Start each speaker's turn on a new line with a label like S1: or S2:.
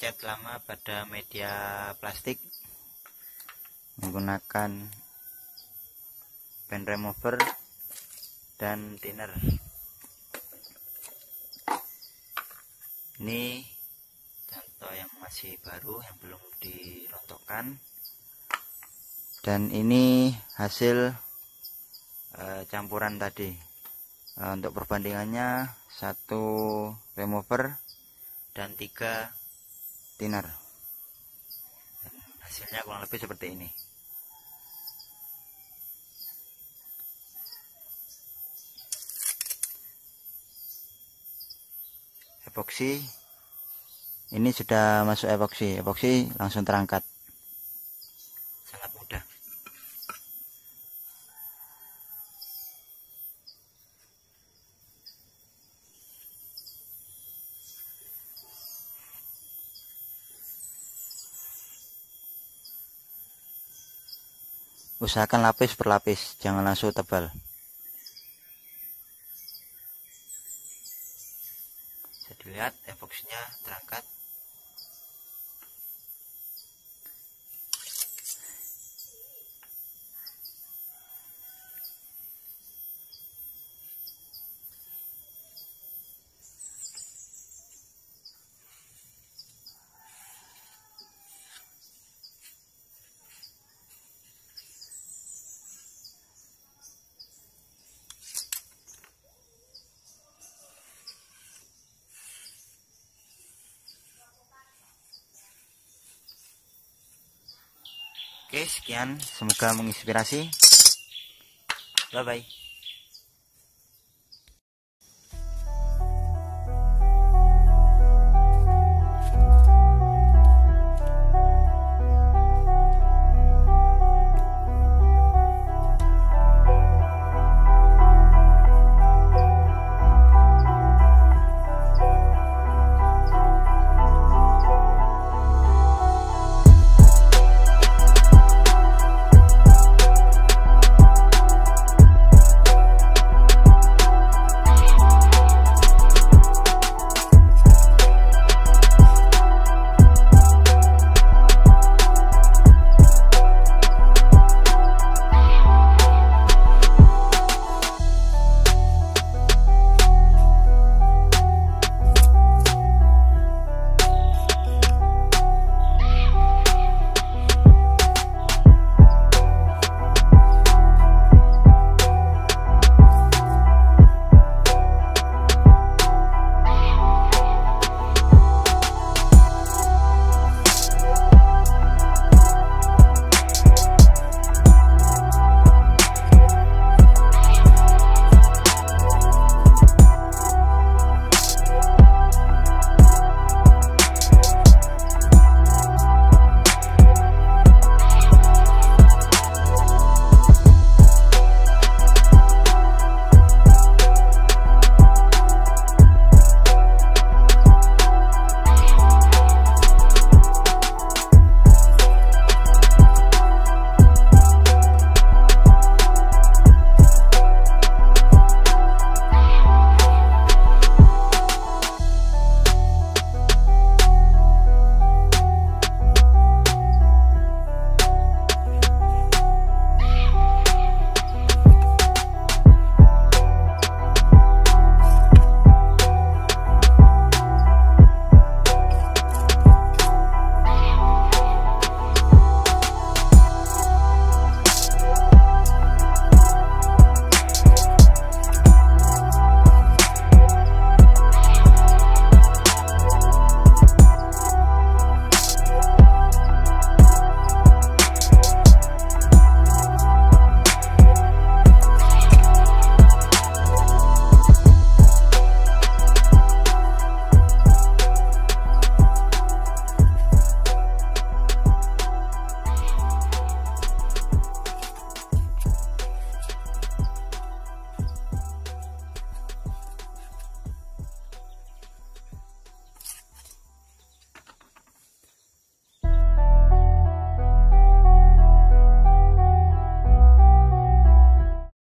S1: cat lama pada media plastik menggunakan pen remover dan thinner. Ini contoh yang masih baru, yang belum dirontokkan, dan ini hasil campuran tadi. Untuk perbandingannya 1 remover dan 3 thinner. Dan hasilnya kurang lebih seperti ini. Epoksi ini sudah masuk epoksi langsung terangkat, sangat mudah. Usahakan lapis per lapis, jangan langsung tebal. Bisa dilihat epoksinya terangkat. Oke, sekian, semoga menginspirasi. Bye bye.